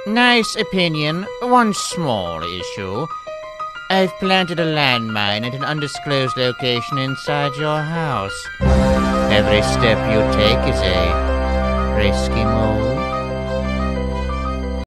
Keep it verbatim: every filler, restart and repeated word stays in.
Nice opinion, one small issue. I've planted a landmine at an undisclosed location inside your house. Every step you take is a risky move.